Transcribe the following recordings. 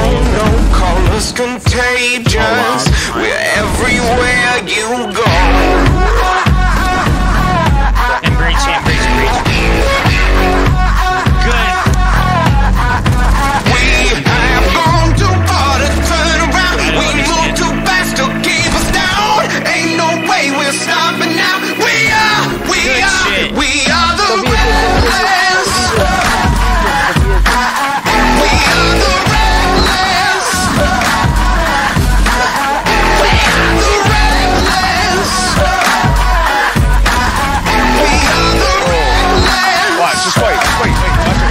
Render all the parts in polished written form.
no colors contagious. We're everywhere you go. And breach, and breach, breach. Good. We have gone too far to turn around. We move too fast to keep us down. Ain't no way we're stopping now. We are the reckless. We are the reckless. We are the reckless. We are the reckless. Watch, just wait. Watch it.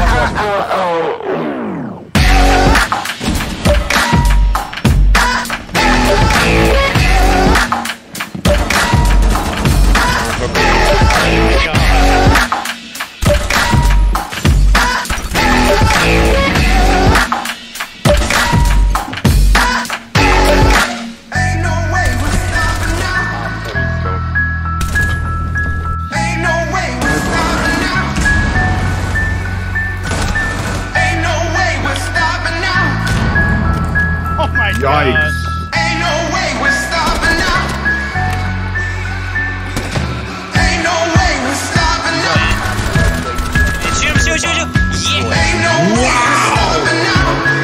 Ain't no way we're stopping now. Ain't no way we're stopping now. Ain't no way we're stopping now. Oh my god. Yikes. Ain't no way we're stopping now. Ain't no way we're stopping now. Shoot. Yeah. Ain't no way we're stopping now.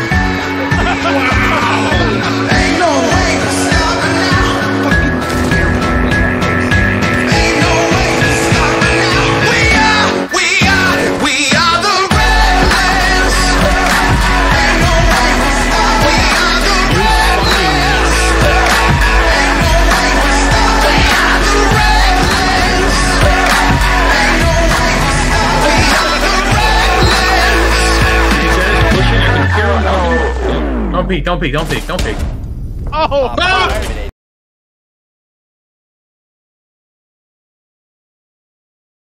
Ain't no way we're stopping now. Ain't no way we're stopping now. We are the reckless. Ain't no way we're stopping. We are the reckless. Ain't no way we're stopping. We are the reckless. Ain't no way we're stopping. We are the reckless. Don't peek. Oh,